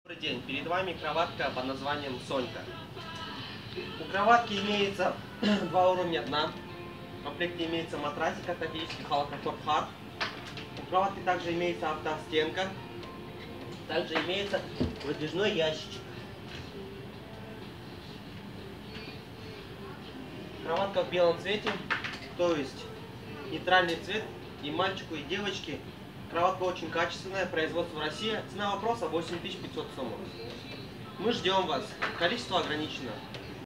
Добрый день, перед вами кроватка под названием Сонька. У кроватки имеется два уровня дна. В комплекте имеется матрасик ортопедический Halcraft Hard. У кроватки также имеется автостенка. Также имеется выдвижной ящичек. Кроватка в белом цвете, то есть нейтральный цвет и мальчику, и девочке. Кроватка очень качественная, производство Россия. Цена вопроса 8500 сомов. Мы ждем вас. Количество ограничено.